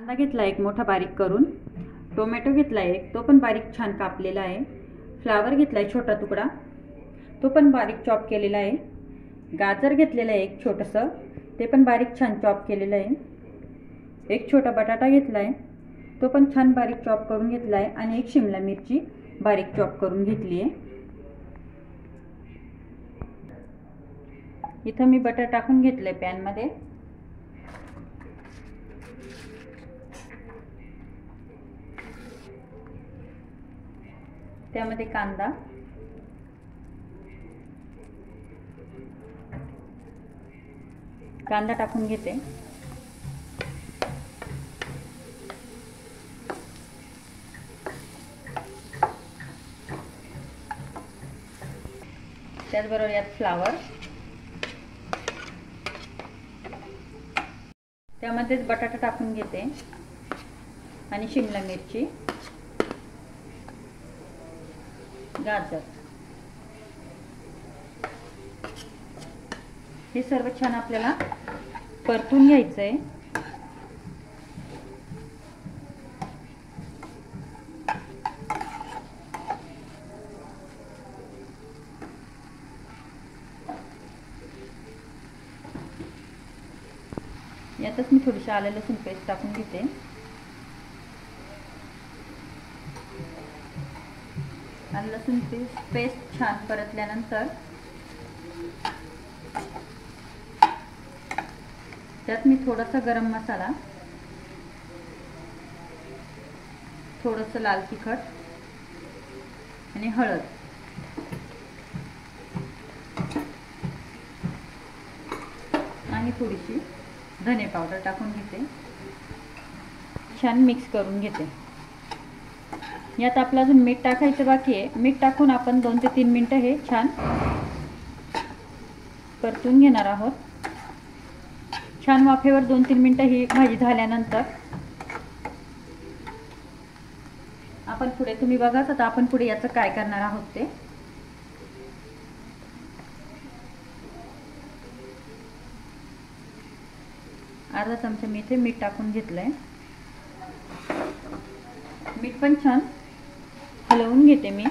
कांदा घेतला एक मोठा बारीक करून, टोमॅटो घेतला एक, तो पण बारीक छान कापलेला आहे. फ्लावर घेतलाय छोटा तुकडा, तो पण बारीक चॉप केलेला आहे. गाजर घेतलेला आहे एक छोटंसं, ते पण बारीक छान चॉप केलेलं आहे. एक छोटा बटाटा घेतलाय, तो पण छान बारीक चॉप करून घेतलाय. आणि एक शिमला मिरची बारीक चॉप करून घेतली आहे. इथं मी बटर टाकून घेतलंय पॅनमध्ये. त्यामध्ये कांदा टाकून घेते. त्याचबरोबर यात फ्लावर, त्यामध्येच बटाटा टाकून घेते आणि शिमला मिरची, गाजर, हे सर्व छान आपल्याला परतून घ्यायचं आहे. यातच मी थोडीशी आलं लसूण पेस्ट टाकून घेते. आलं लसूण पेस्ट छान परतल्यानंतर त्यात मी थोडासा गरम मसाला, थोडंसं लाल तिखट आणि हळद, आणि थोडीशी धने पावडर टाकून घेते. छान मिक्स करून घेते. यात आपलं अजून मीठ टाकायचं बाकी आहे. मीठ टाकून आपण 2 ते 3 मिनिटं हे छान परतून घेणार आहोत. छान वाफेवर 2-3 मिनिटं ही भाजी झाल्यानंतर आपण पुढे, तुम्ही बघाच आता आपण पुढे याचं काय करणार आहोत ते. अर्धा चमचा मी इथे मीठ टाकून घेतलंय. मीठ पण छान हलवून घेते मी.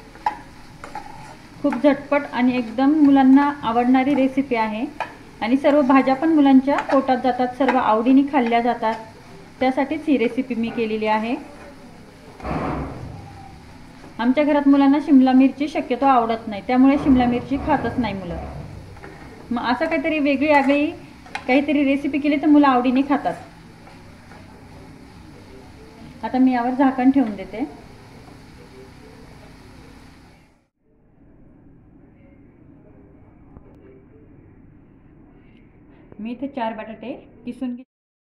खूप झटपट आणि एकदम मुलांना आवडणारी रेसिपी आहे आणि सर्व भाज्या पण मुलांच्या पोटात जातात, सर्व आवडीने खाल्ल्या जातात. त्यासाठीच ही रेसिपी मी केलेली आहे. आमच्या घरात मुलांना शिमला मिरची शक्यतो आवडत नाही, त्यामुळे शिमला मिरची खातच नाही मुलं. मग असं काहीतरी वेगळी आगळी काहीतरी रेसिपी केली तर मुलं आवडीने खातात. आता मी यावर झाकण ठेवून देते. मी इथे 4 बटाटे किसून घेतले.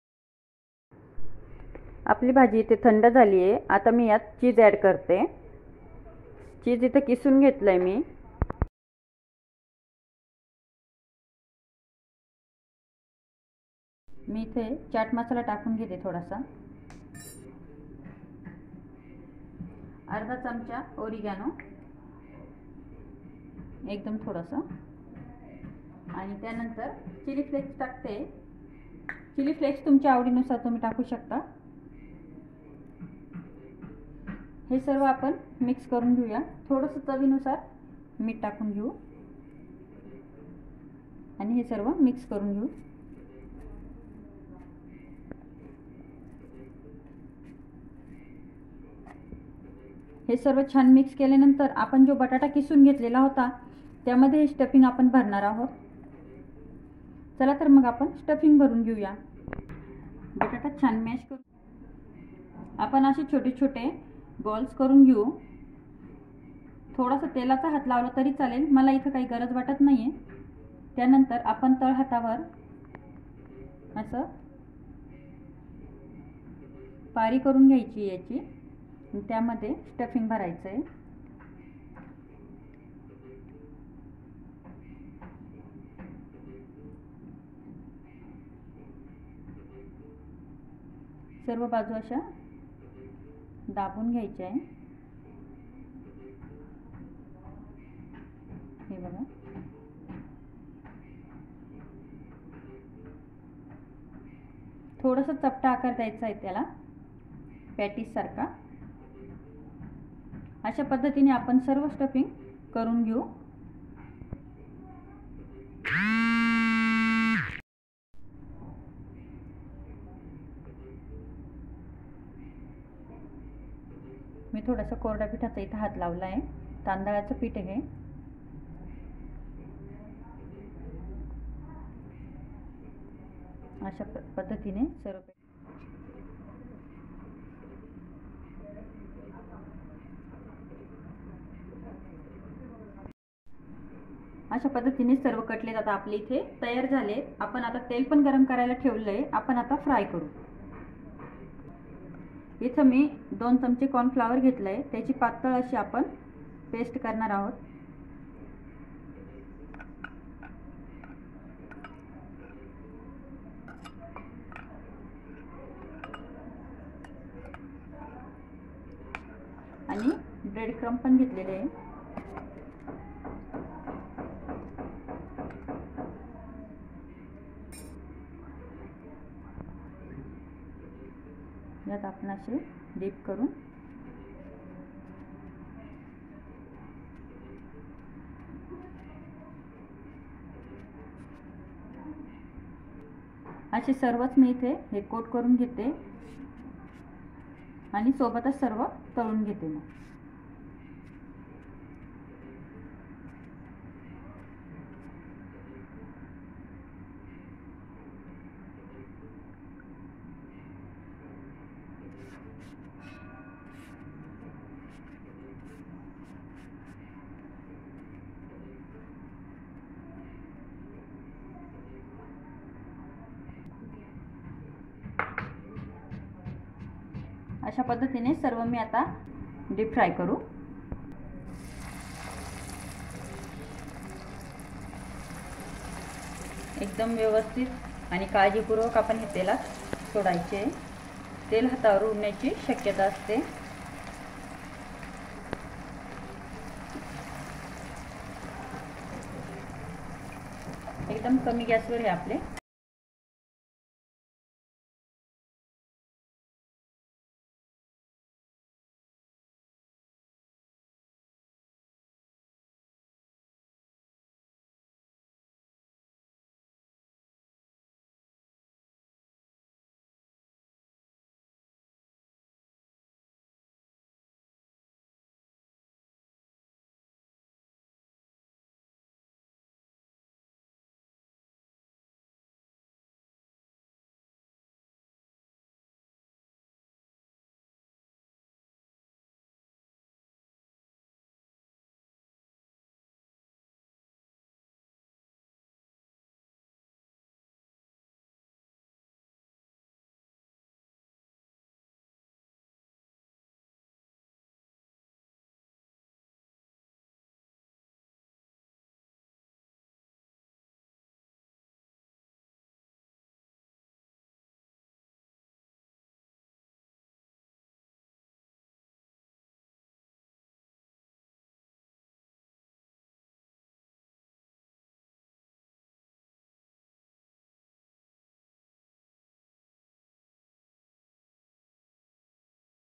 आपली भाजी इथे थंड झाली आहे. आता मी यात चीज ॲड करते. चीज इथे किसून घेतलंय मी. मी इथे चाट मसाला टाकून घेते थोडासा, अर्धा चमचा ओरिगॅनो, एकदम थोडंसं, आणि त्यानंतर चिली फ्लेक्स टाकते. चिली फ्लेक्स तुमच्या आवडीनुसार तुम्ही टाकू शकता. हे सर्व आपण मिक्स करून घेऊया. थोडंसं चवीनुसार मीठ टाकून घेऊ आणि हे सर्व मिक्स करून घेऊ. हे सर्व छान मिक्स केल्यानंतर आपण जो बटाटा किसून घेतलेला होता त्यामध्ये हे स्टफिंग आपण भरणार आहोत. चला तर मग आपण स्टफिंग भरून घेऊया. बटाटा छान मॅश करून आपण असे छोटे छोटे बॉल्स करून घेऊ. थोडासा तेलाचा हात लावला तरी चालेल, मला इथं काही गरज वाटत नाहीये. त्यानंतर आपण तळ हातावर असं पारी करून घ्यायची याची, त्यामध्ये स्टफिंग भरायचं आहे. सर्व बाजू अशा दाबून घ्यायच्या आहे. हे बघा, थोडंसं चपटा आकार द्यायचा आहे त्याला, पॅटीस सारखा. अशा पद्धतीने आपण सर्व स्टफिंग करून घेऊ. मी थोडासा कोरड्या पिठाचा इथं हात लावला आहे. तांदळाचं पीठ आहे. अशा पद्धतीने सर्व अशा पद्धतीने सर्व कटलेट आता आपले इथे तयार झाले. आपण आता तेल पण गरम करायला ठेवलं आहे. आपण आता फ्राय करू. इथं मी 2 चमचे कॉर्नफ्लॉवर घेतलं आहे. त्याची पातळ अशी आपण पेस्ट करणार आहोत. आणि ब्रेड क्रम्ब पण घेतलेले आहे. यात आपण असे डीप करून असे सर्वच मी इथे हे कोट करून घेते आणि सोबतच सर्व तळून घेते. मग अशा पद्धतीने सर्व मी आता डीप फ्राय करू. एकदम व्यवस्थित आणि काळजीपूर्वक आपण हे तेलात सोडायचे. तेल हातावर उडण्याची शक्यता असते. एकदम कमी गॅसवर हे आपले